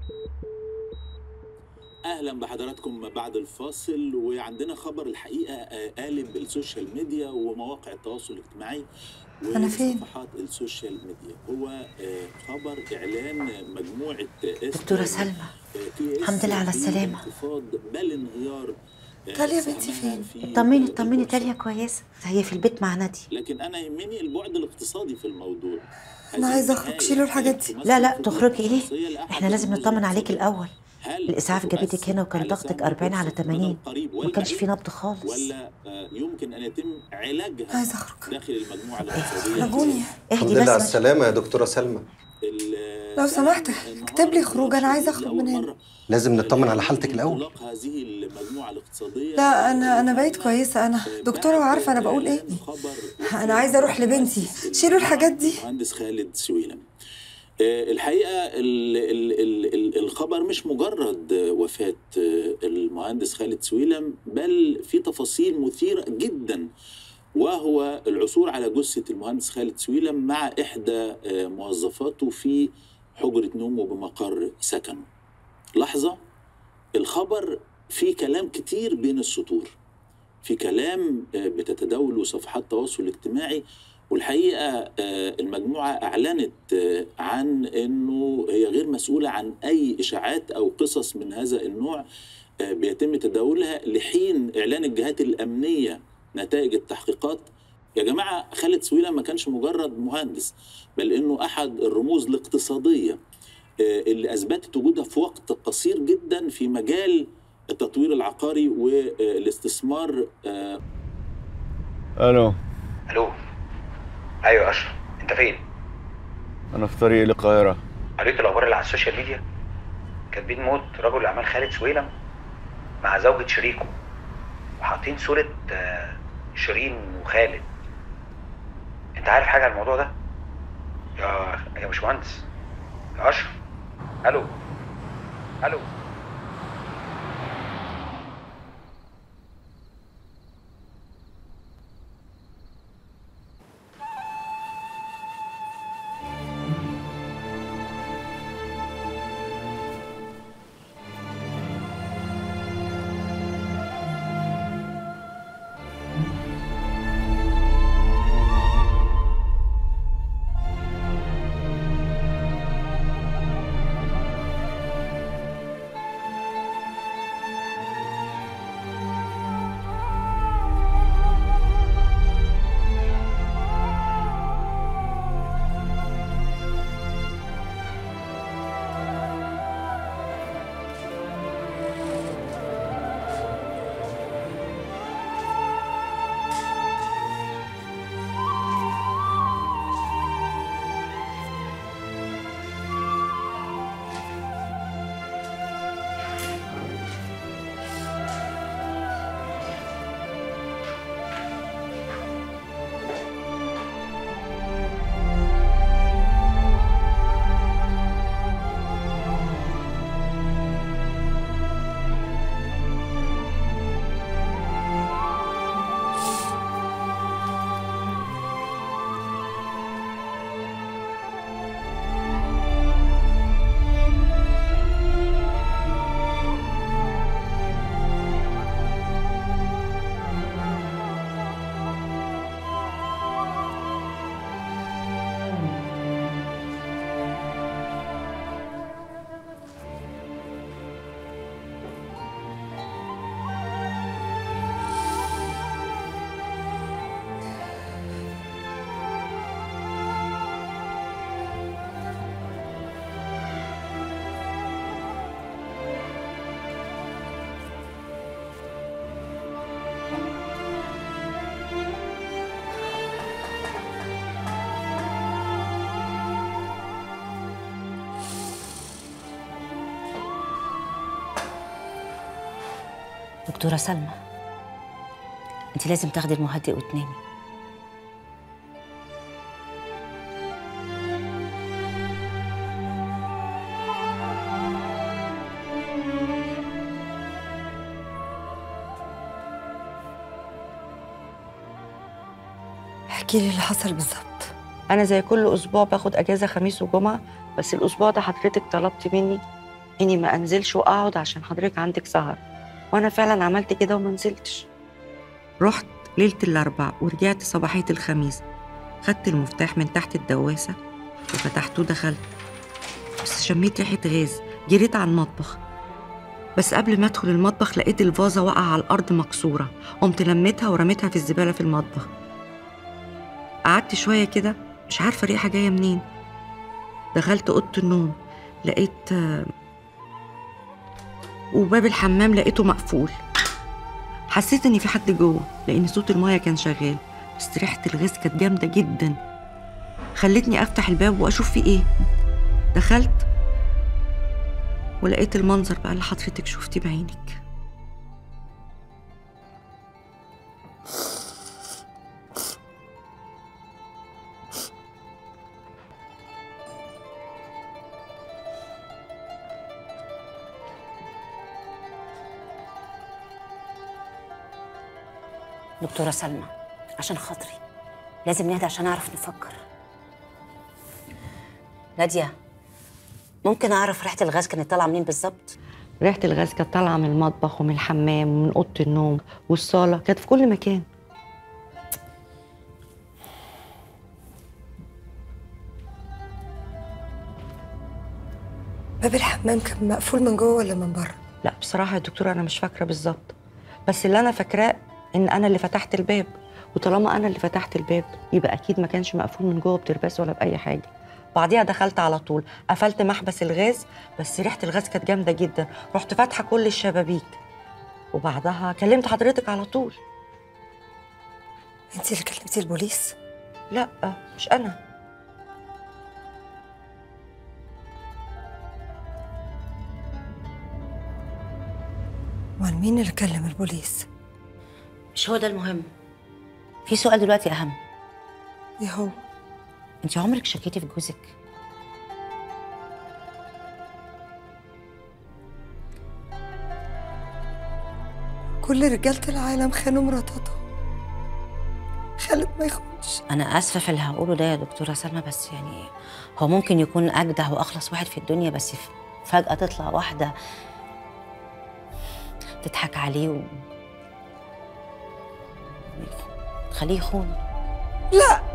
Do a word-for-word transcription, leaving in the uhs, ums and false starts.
اهلا بحضراتكم بعد الفاصل، وعندنا خبر الحقيقه قالب السوشيال ميديا ومواقع التواصل الاجتماعي أنا فين؟ وصفحات السوشيال ميديا. هو خبر اعلان مجموعه دكتورة سلمى، الحمد لله على السلامة. انخفاض بل انهيار. تاليا بنتي فين؟ اطمني اطمني، تاليا كويسة، هي في البيت مع نادي. لكن انا يهمني البعد الاقتصادي في الموضوع. أنا عايزة أخرج، شيلوا الحاجات دي. لا لا تخرجي ليه؟ إحنا لازم نطمن عليك الأول. الإسعاف جابتك هنا وكان ضغطك أربعين على ثمانين، ما كانش في نبض خالص. ولا يمكن أن يتم علاجها عايزة أخرج داخل المجموعة الاقتصادية. رجوني الحمد لله على السلامة يا دكتورة سلمى. لو سمحت اكتب لي خروج، أنا عايزة أخرج من هنا. لازم نطمن على حالتك الأول. هذه المجموعة الاقتصادية. لا أنا أنا بقيت كويسة، أنا دكتورة وعارفة أنا بقول إيه. أنا عايزة أروح لبنتي، شيلوا الحاجات دي. المهندس خالد سويلم. الحقيقة ال ال ال الخبر مش مجرد وفاة المهندس خالد سويلم، بل في تفاصيل مثيرة جدا، وهو العثور على جثة المهندس خالد سويلم مع إحدى موظفاته في حجرة نومه بمقر سكنه. لحظة، الخبر فيه كلام كتير بين السطور، في كلام بتتداوله صفحات التواصل الاجتماعي، والحقيقة المجموعة أعلنت عن أنه هي غير مسؤولة عن أي إشاعات أو قصص من هذا النوع بيتم تداولها لحين إعلان الجهات الأمنية نتائج التحقيقات. يا جماعة، خالد سويلم ما كانش مجرد مهندس، بل أنه أحد الرموز الاقتصادية اللي أثبتت وجودها في وقت قصير جدا في مجال التطوير العقاري والاستثمار. ألو. ألو. ايوه اشرف، انت فين؟ انا في طريقي للقاهره. قريت الاخبار اللي على السوشيال ميديا؟ كاتبين موت رجل الاعمال خالد سويلم مع زوجة شريكه، وحاطين صورة شيرين وخالد. انت عارف حاجة عن الموضوع ده؟ يا يا باشمهندس، يا اشرف. الو الو. دكتورة سلمى، انت لازم تاخدي المهدئ وتنامي. احكي لي اللي حصل بالظبط. انا زي كل اسبوع باخد اجازه خميس وجمعه، بس الاسبوع ده حضرتك طلبتي مني اني ما انزلش واقعد عشان حضرتك عندك سهر، وانا فعلا عملت كده وما نزلتش. رحت ليله الاربع ورجعت صباحيه الخميس، خدت المفتاح من تحت الدواسه وفتحته ودخلت، بس شميت ريحه غاز. جريت على المطبخ، بس قبل ما ادخل المطبخ لقيت الفازه واقعه على الارض مكسوره، قمت لميتها ورميتها في الزباله في المطبخ. قعدت شويه كده مش عارفه الريحه جايه منين. دخلت اوضه النوم لقيت وباب الحمام لقيته مقفول. حسيت ان في حد جوه لان صوت المايه كان شغال، بس ريحه الغاز كانت جامده جدا، خلتني افتح الباب واشوف فيه ايه. دخلت ولقيت المنظر بقى اللي حضرتك شفتي بعينك. دكتورة سلمى، عشان خاطري لازم نهدى عشان نعرف نفكر. نادية، ممكن أعرف ريحة الغاز كانت طالعة منين بالظبط؟ ريحة الغاز كانت طالعة من المطبخ ومن الحمام ومن أوضة النوم والصالة، كانت في كل مكان. باب الحمام كان مقفول من جوه ولا من بره؟ لا بصراحة يا دكتورة أنا مش فاكرة بالظبط، بس اللي أنا فاكراه إن أنا اللي فتحت الباب، وطالما أنا اللي فتحت الباب يبقى أكيد ما كانش مقفول من جوه بترباس ولا بأي حاجة. بعديها دخلت على طول قفلت محبس الغاز، بس ريحة الغاز كانت جامدة جدا، رحت فاتحة كل الشبابيك وبعدها كلمت حضرتك على طول. انت اللي كلمتي البوليس؟ لا مش أنا. امال مين اللي كلم البوليس؟ مش هو ده المهم، في سؤال دلوقتي أهم. ايه هو؟ انت عمرك شكيتي في جوزك؟ كل رجالة العالم خانوا مراتاتهم، خالد ما يخونش. أنا آسفة في اللي هقوله ده يا دكتورة سلمى، بس يعني هو ممكن يكون أجدع وأخلص واحد في الدنيا، بس فجأة تطلع واحدة تضحك عليه و تخليه يخون. لا